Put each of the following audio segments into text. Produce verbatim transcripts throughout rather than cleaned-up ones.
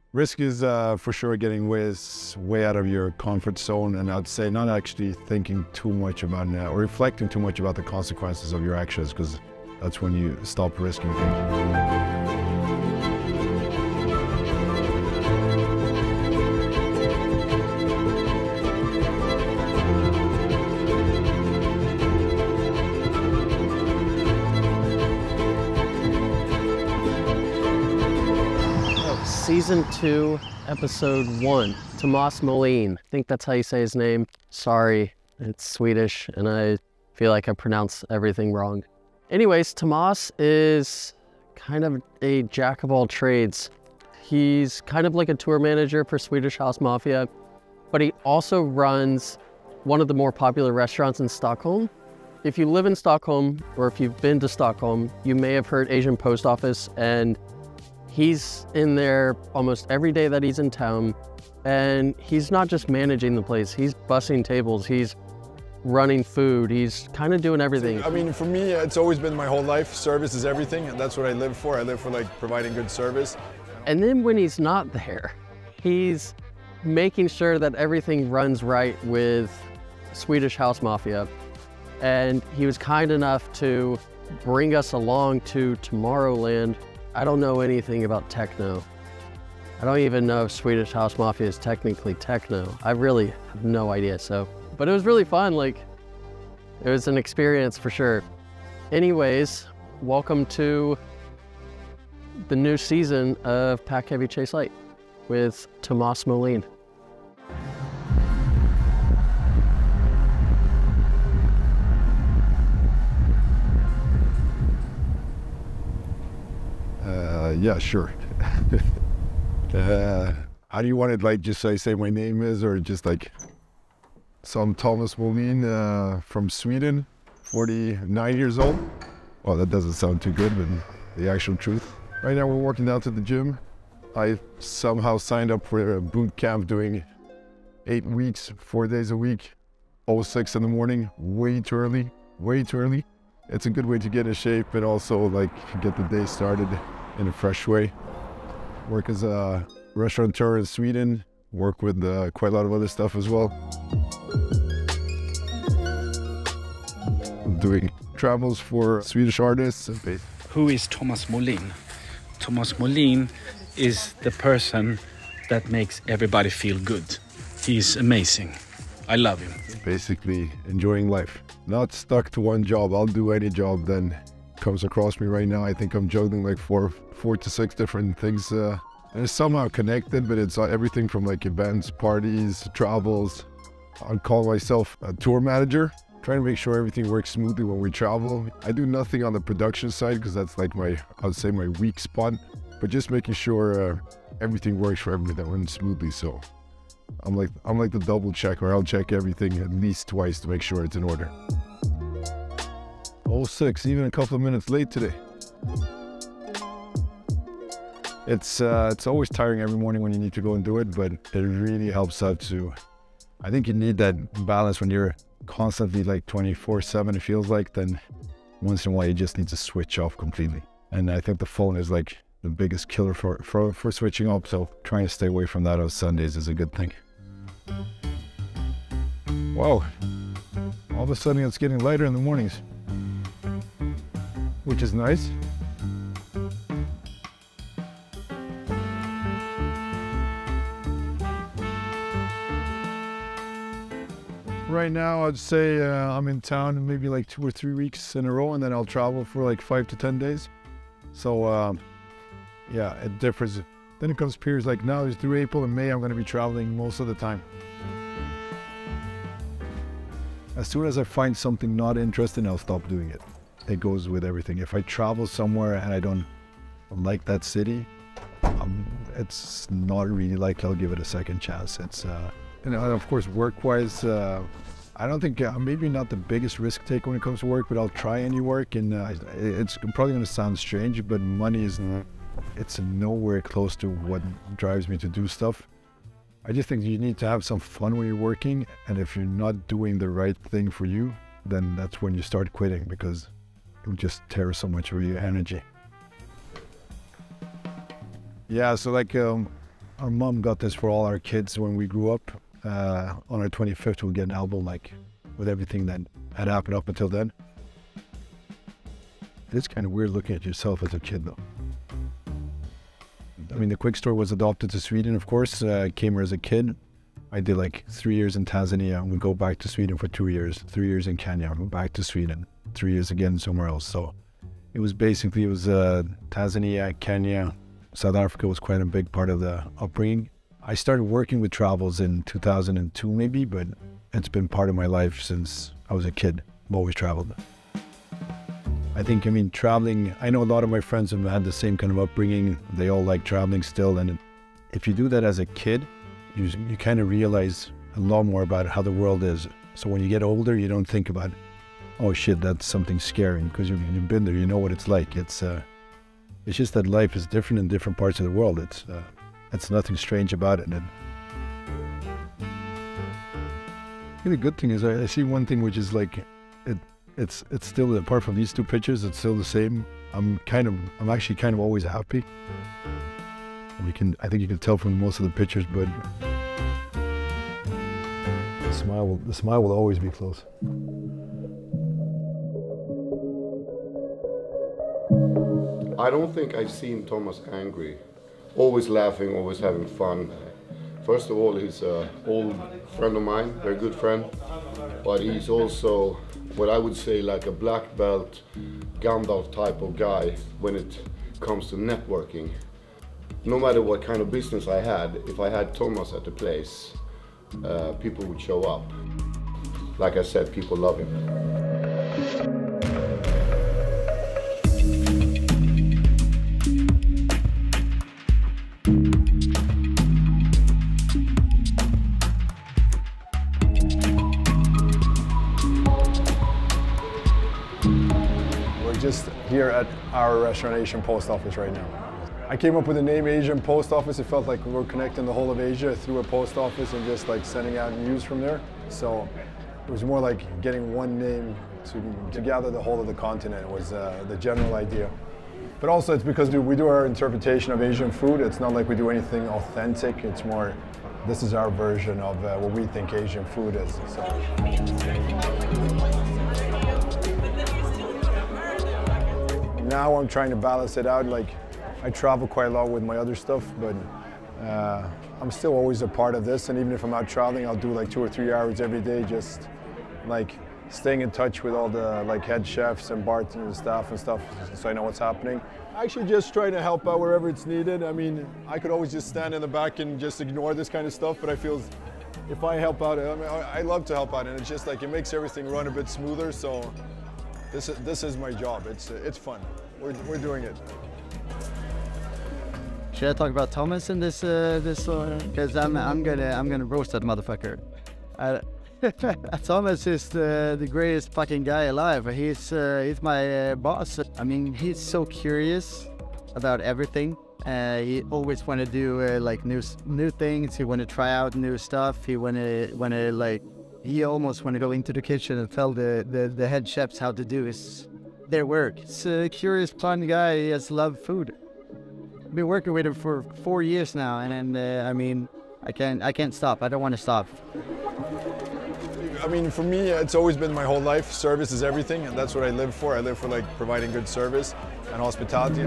Risk is uh, for sure getting way, way out of your comfort zone, and I'd say not actually thinking too much about uh, or reflecting too much about the consequences of your actions, because that's when you stop risking things. Season two, episode one, Thomas Molin. I think that's how you say his name. Sorry, it's Swedish and I feel like I pronounce everything wrong. Anyways, Thomas is kind of a jack of all trades. He's kind of like a tour manager for Swedish House Mafia, but he also runs one of the more popular restaurants in Stockholm. If you live in Stockholm, or if you've been to Stockholm, you may have heard Asian Post Office, and he's in there almost every day that he's in town, and he's not just managing the place, he's bussing tables, he's running food, he's kind of doing everything. I mean, for me, it's always been my whole life. Service is everything, and that's what I live for. I live for like providing good service. And then when he's not there, he's making sure that everything runs right with Swedish House Mafia. And he was kind enough to bring us along to Tomorrowland. I don't know anything about techno. I don't even know if Swedish House Mafia is technically techno. I really have no idea, so. But it was really fun, like, it was an experience for sure. Anyways, welcome to the new season of Pack Heavy Chase Light with Thomas Molin. Uh, yeah, sure. uh, how do you want it? Like, just so I say my name is, or just like, so I'm Thomas Molin uh, from Sweden, forty-nine years old. Well, that doesn't sound too good, but the actual truth. Right now we're walking down to the gym. I somehow signed up for a boot camp doing eight weeks, four days a week, oh six in the morning, way too early, way too early. It's a good way to get in shape, but also like get the day started in a fresh way. Work as a restaurateur in Sweden, work with uh, quite a lot of other stuff as well. Doing travels for Swedish artists. Who is Thomas Molin? Thomas Molin is the person that makes everybody feel good. He's amazing. I love him. Basically enjoying life. Not stuck to one job. I'll do any job then comes across me right now. I think I'm juggling like four, four to six different things. Uh, and it's somehow connected, but it's uh, everything from like events, parties, travels. I'll call myself a tour manager, trying to make sure everything works smoothly when we travel. I do nothing on the production side because that's like my, I would say my weak spot, but just making sure uh, everything works for everyone smoothly. So I'm like, I'm like the double checker. I'll check everything at least twice to make sure it's in order. oh six, even a couple of minutes late today. It's uh, it's always tiring every morning when you need to go and do it, but it really helps out to, I think you need that balance when you're constantly like twenty-four seven, it feels like, then once in a while you just need to switch off completely. And I think the phone is like the biggest killer for, for, for switching off, so trying to stay away from that on Sundays is a good thing. Wow, all of a sudden it's getting lighter in the mornings, which is nice. Right now, I'd say uh, I'm in town maybe like two or three weeks in a row, and then I'll travel for like five to ten days. So um, yeah, it differs. Then it comes periods like now, it's through April and May, I'm going to be traveling most of the time. As soon as I find something not interesting, I'll stop doing it. It goes with everything. If I travel somewhere and I don't like that city, um, it's not really likely I'll give it a second chance. It's, uh, and of course, work-wise, uh, I don't think, uh, maybe not the biggest risk take when it comes to work, but I'll try any work, and uh, it's probably going to sound strange, but money is, it's nowhere close to what drives me to do stuff. I just think you need to have some fun when you're working, and if you're not doing the right thing for you, then that's when you start quitting, because it will just tear so much of your energy. Yeah, so like um, Our mom got this for all our kids when we grew up. Uh, on our twenty-fifth, we'll get an album like with everything that had happened up until then. It is kind of weird looking at yourself as a kid, though. I mean, the Quick Store was adopted to Sweden, of course. Uh, I came here as a kid. I did like three years in Tanzania, and we go back to Sweden for two years. Three years in Kenya, and back to Sweden. Three years again somewhere else. So it was basically, it was uh, Tanzania, Kenya, South Africa was quite a big part of the upbringing. I started working with travels in two thousand two maybe, but it's been part of my life since I was a kid. I've always traveled. I think, I mean, traveling, I know a lot of my friends have had the same kind of upbringing. They all like traveling still. And if you do that as a kid, you, you kind of realize a lot more about how the world is. So when you get older, you don't think about, oh shit, that's something scary, because you've, you've been there, you know what it's like. It's uh, it's just that life is different in different parts of the world. It's, uh, it's nothing strange about it. And the good thing is I, I see one thing, which is like, it, It's it's still, apart from these two pictures, it's still the same. I'm kind of, I'm actually kind of always happy. We can, I think you can tell from most of the pictures, but the smile will, the smile will always be close. I don't think I've seen Thomas angry. Always laughing, always having fun. First of all, he's an old friend of mine, very good friend, but he's also what I would say like a black belt, Gandalf type of guy when it comes to networking. No matter what kind of business I had, if I had Thomas at the place, uh, people would show up. Like I said, people love him. Just here at our restaurant Asian Post Office right now. I came up with the name Asian Post Office. It felt like we were connecting the whole of Asia through a post office and just like sending out news from there. So it was more like getting one name to, to gather the whole of the continent was uh, the general idea. But also it's because we do our interpretation of Asian food. It's not like we do anything authentic. It's more, this is our version of uh, what we think Asian food is. So. Now I'm trying to balance it out. Like, I travel quite a lot with my other stuff, but uh, I'm still always a part of this. And even if I'm out traveling, I'll do like two or three hours every day, just like staying in touch with all the like head chefs and bartenders and staff and stuff, so I know what's happening. Actually, just trying to help out wherever it's needed. I mean, I could always just stand in the back and just ignore this kind of stuff, but I feel if I help out, I mean, I love to help out, and it's just like it makes everything run a bit smoother. So. This is, this is my job. It's, it's fun. We're, we're doing it. Should I talk about Thomas in this uh, this because I'm I'm gonna I'm gonna roast that motherfucker. Uh, Thomas is the the greatest fucking guy alive. He's uh, he's my uh, boss. I mean, he's so curious about everything. Uh, he always want to do uh, like new new things. He want to try out new stuff. He want to want to like. He almost want to go into the kitchen and tell the, the, the head chefs how to do his, their work. He's a curious, fun guy. He has loved food. I've been working with him for four years now, and, and uh, I mean, I can't I can't stop. I don't want to stop. I mean, for me, it's always been my whole life. Service is everything, and that's what I live for. I live for like providing good service and hospitality.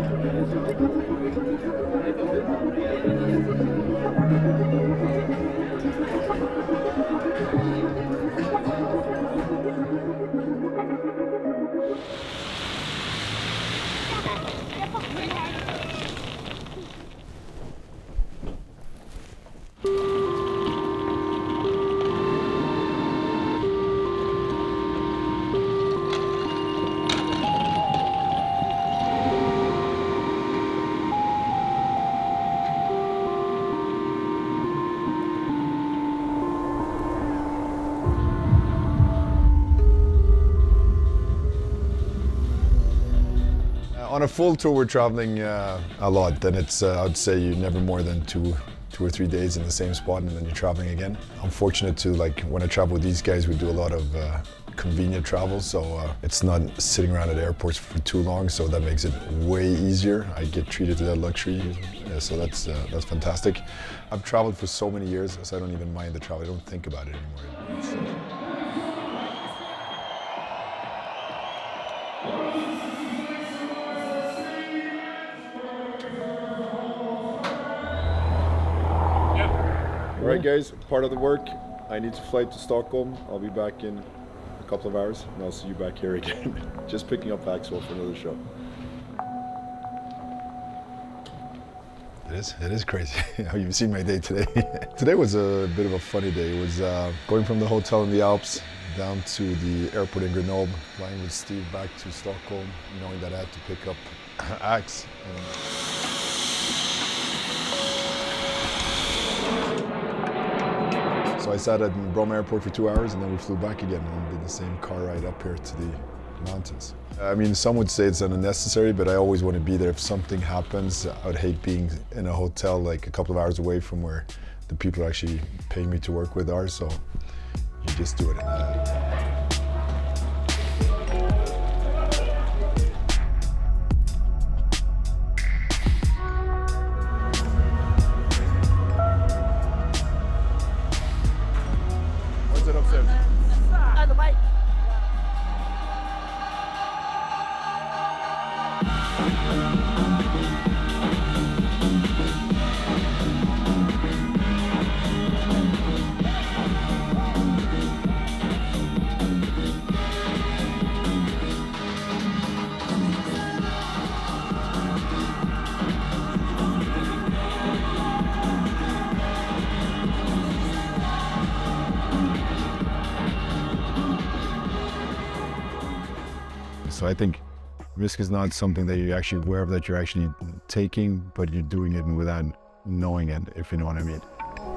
On a full tour, we're traveling uh, a lot. Then it's, uh, I'd say, you never more than two, two or three days in the same spot, and then you're traveling again. I'm fortunate to, like, when I travel with these guys, we do a lot of uh, convenient travel, so uh, it's not sitting around at airports for too long, so that makes it way easier. I get treated to that luxury, uh, so that's, uh, that's fantastic. I've traveled for so many years, so I don't even mind the travel. I don't think about it anymore. It's, All right, guys, part of the work. I need to fly to Stockholm. I'll be back in a couple of hours, and I'll see you back here again. Just picking up Axel for another show. It is, it is crazy. You've seen my day today. Today was a bit of a funny day. It was uh, going from the hotel in the Alps down to the airport in Grenoble, flying with Steve back to Stockholm, knowing that I had to pick up Axe. And so I sat at Bromma Airport for two hours and then we flew back again and did the same car ride up here to the mountains. I mean, some would say it's unnecessary, but I always want to be there. If something happens, I would hate being in a hotel like a couple of hours away from where the people actually paying me to work with are, so you just do it. So I think risk is not something that you're actually aware of that you're actually taking, but you're doing it without knowing it, if you know what I mean.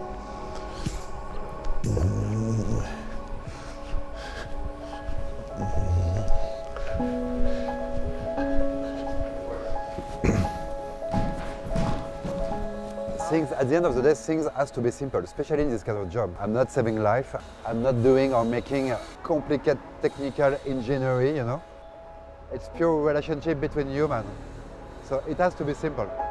Things, at the end of the day, things has to be simple, especially in this kind of job. I'm not saving life. I'm not doing or making complicated technical engineering, you know. It's pure relationship between humans. So it has to be simple.